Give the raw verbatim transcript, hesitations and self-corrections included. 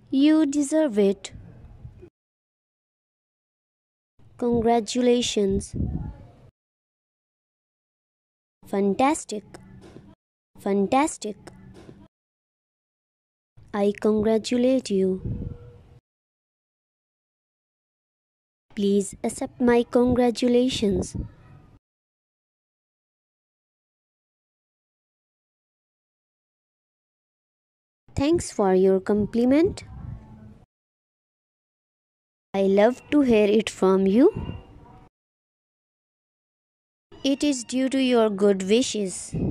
You deserve it. Congratulations. Fantastic. Fantastic. I congratulate you. Please accept my congratulations. Thanks for your compliment. I love to hear it from you. It is due to your good wishes.